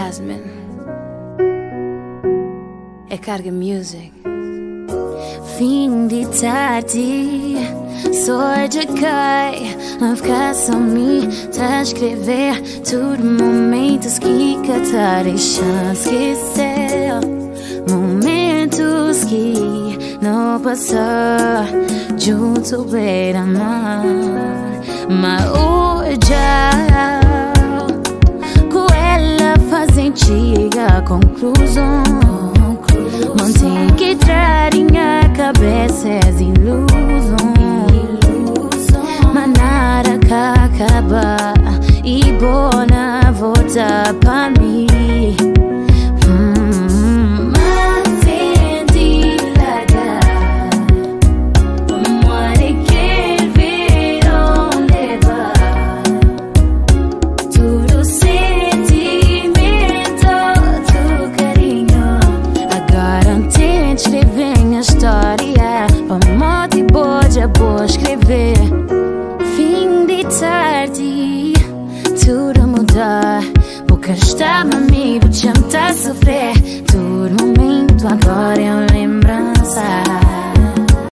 Jasmine. É Carga Music. Fim de tarde, só de cai, vai ficar só me tá escrever tudo momentos que tá deixando esquecer, momentos que não passar junto beira-mar, mas hoje com ela fazem chega a conclusão. Mantém que trarem a cabeça as ilusões, mas nada que acaba e bona volta pra mim. Mas senti largar, como ele quer ver onde vai, tudo sentimento, tudo carinho. Agora escrever a história, pra morte boa vou escrever. Fim de tarde, tudo mudar, porque está amigo, já me tá a sofrer. Todo momento agora é